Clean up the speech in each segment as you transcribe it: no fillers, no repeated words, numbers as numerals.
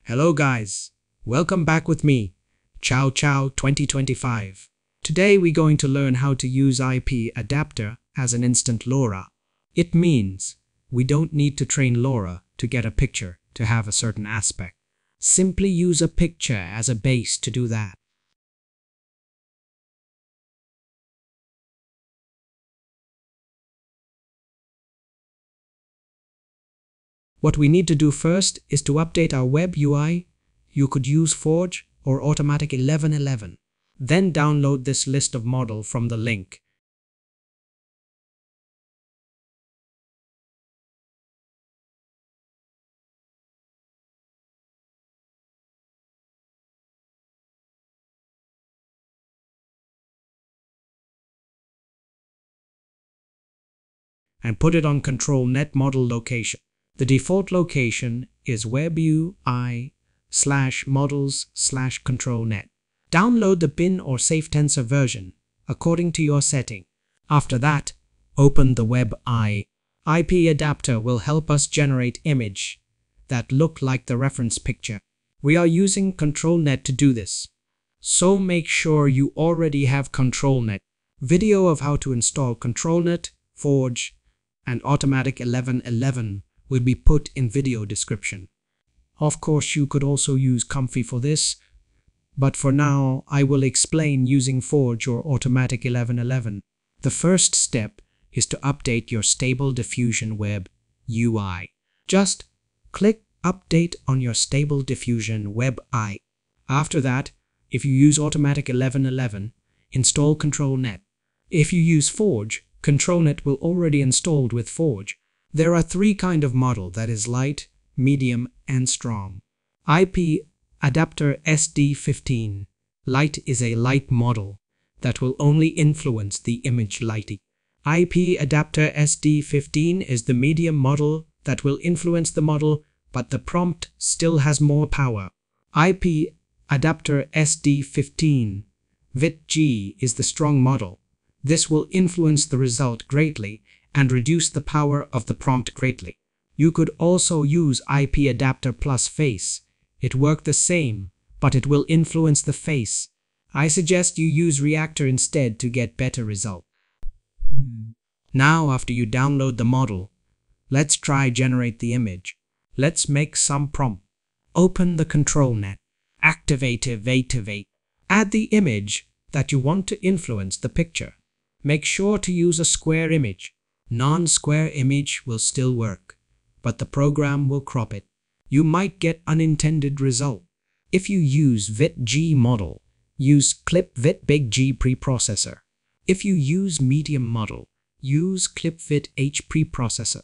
Hello guys, welcome back with me, Ciao Ciao 2025. Today we're going to learn how to use IP adapter as an instant LoRA. It means we don't need to train LoRA to get a picture to have a certain aspect. Simply use a picture as a base to do that. What we need to do first is to update our web UI. You could use Forge or Automatic 1111. Then download this list of model from the link. And put it on control net model location. The default location is web UI/models/control net. Download the bin or safe tensor version according to your setting. After that, open the web IP adapter will help us generate image that look like the reference picture. We are using control net to do this. So make sure you already have control net. Video of how to install control net, Forge, and Automatic 1111 will be put in video description. Of course, you could also use Comfy for this, but for now, I will explain using Forge or Automatic 1111. The first step is to update your Stable Diffusion Web UI. Just click Update on your Stable Diffusion Web UI. After that, if you use Automatic 1111, install Control Net. If you use Forge, Control Net will already installed with Forge. There are three kinds of model, that is light, medium, and strong. IP adapter SD15. Light is a light model that will only influence the image lighting. IP adapter SD15 is the medium model that will influence the model, but the prompt still has more power. IP adapter SD15 VIT-G is the strong model. This will influence the result greatly and reduce the power of the prompt greatly. You could also use IP adapter plus face. It works the same, but it will influence the face. I suggest you use reactor instead to get better result. Now after you download the model, let's try generate the image. Let's make some prompt. Open the control net. Activate. Add the image that you want to influence the picture. Make sure to use a square image. Non-square image will still work, but the program will crop it. You might get unintended result. If you use VIT-G model, use Clip VIT-Big-G preprocessor. If you use medium model, use Clip VIT-H preprocessor.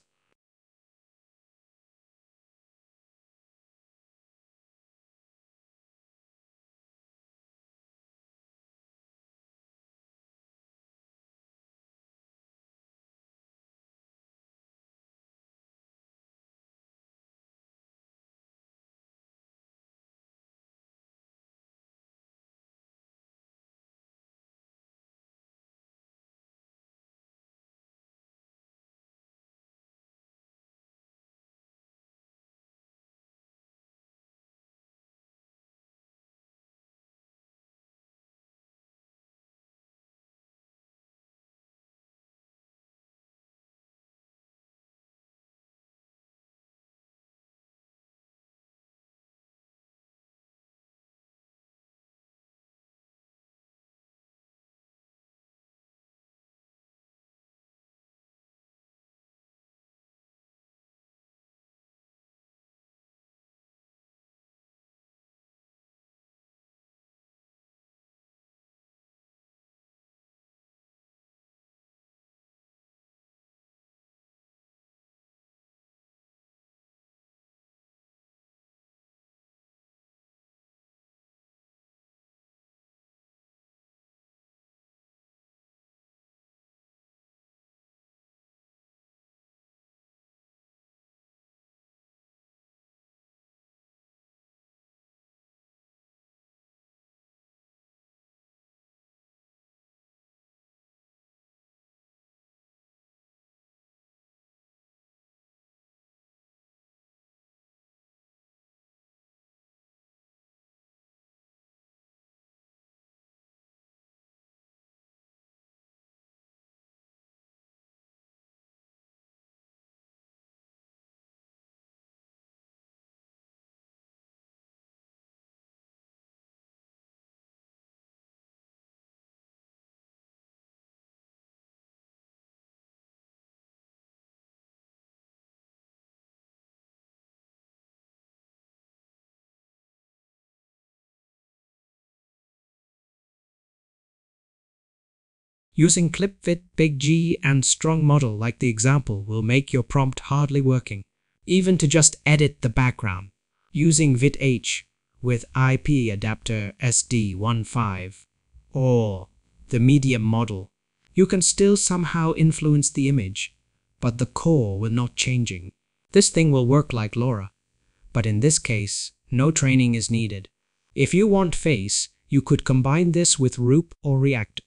Using clip fit, big G, and strong model like the example will make your prompt hardly working, even to just edit the background. Using VidH with IP adapter SD15 or the medium model, you can still somehow influence the image, but the core will not changing. This thing will work like LoRA, but in this case, no training is needed. If you want face, you could combine this with Roop or React.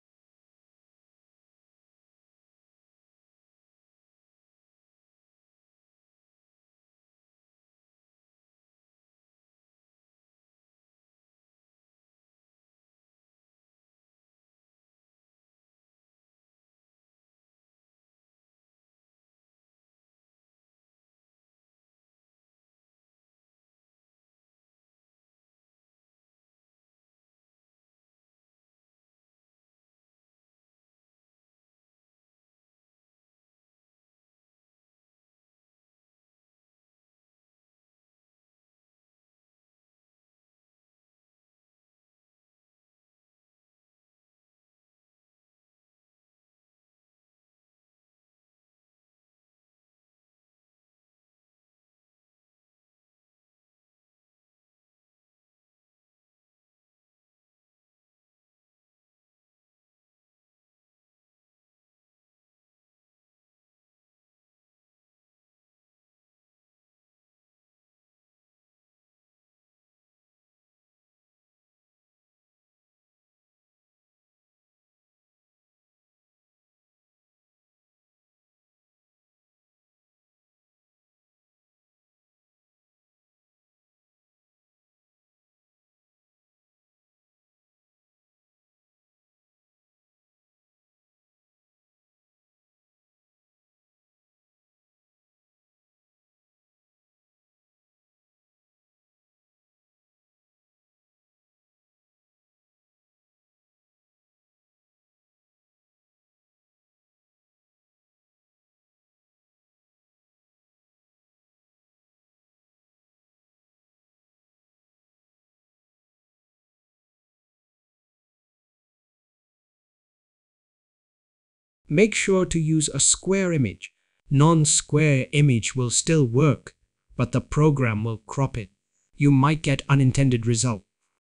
Make sure to use a square image. Non-square image will still work, but the program will crop it. You might get unintended result.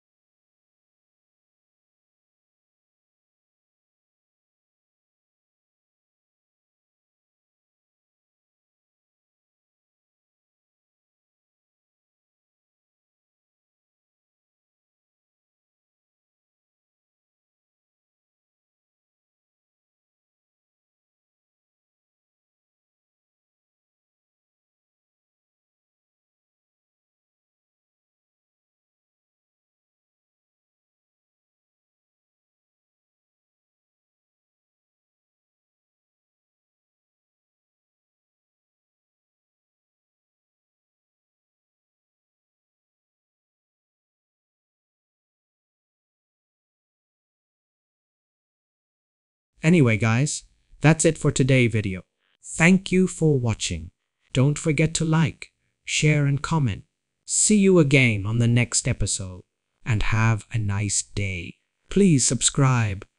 Anyway guys, that's it for today's video. Thank you for watching. Don't forget to like, share and comment. See you again on the next episode and have a nice day. Please subscribe.